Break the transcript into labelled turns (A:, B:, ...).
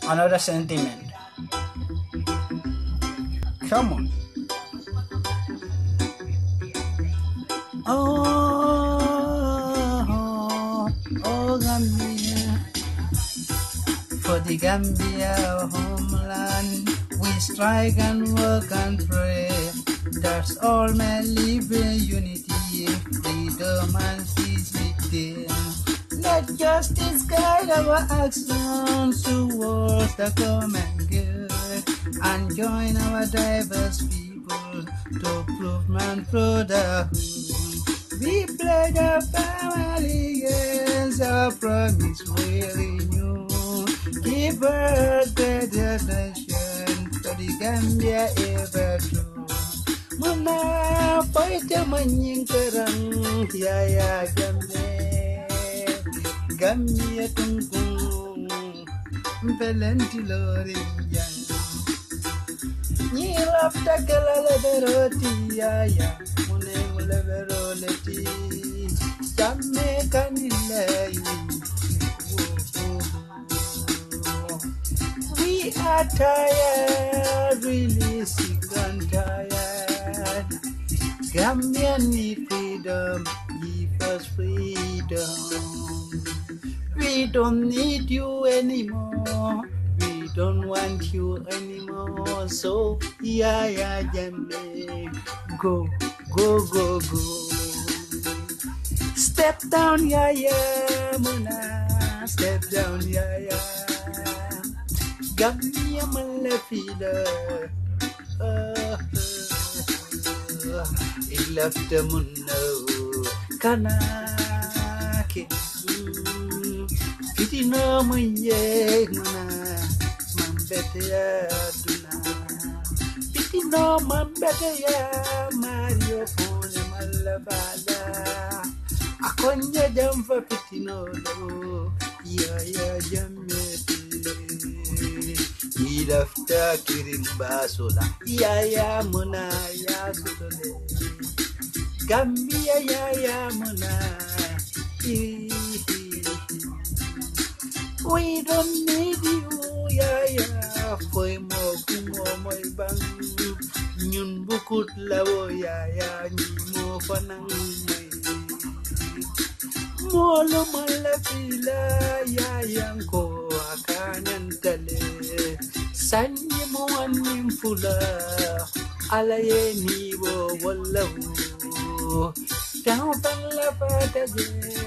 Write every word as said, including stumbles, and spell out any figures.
A: another sentiment. Come on. Oh, oh, Gambia, for the Gambia homeland, we strike and work and pray. That's all men live in unity, freedom and peace within. Let justice guide our actions towards the common good, and join our diverse people to prove man brotherhood. We pledge our family, yes, our promise we renew. Give us the generation for the Gambia ever true. Muna fight the manyin karang, ya ya Gambia, Gambia tungkung, pelenti loring yang. Ni lafta kalala beroti ya ya, mune mule beroleti, jamme kanilai. We are tired, really sick and tired. Gambian need freedom, give us freedom. We don't need you anymore. We don't want you anymore. So, yeah, yeah, Jamie, go, go, go, go. Step down, yeah, yeah, Muna. Step down, yeah, yeah. Gambia malafida. Uh, uh, it left the munno. Kanake. Piti no munye muna. Mambete ya duna. Piti no mambete ya Mario Fone malabala. Akonye jamfa piti no lo. Ya ya jamete. Ilafta kirimba sola. Ya ya muna ya sodole. Gambia ya ya muna. We don't need you, yeah, yeah. Foi mo kumo mo ibang nyun bukut lawo, yeah, yeah. Ni mo fanang may molo malapila, yeah, yang ko akanan tale. Sanyi mo anim pula, alaye ni wo walawo. Down pang la pata je.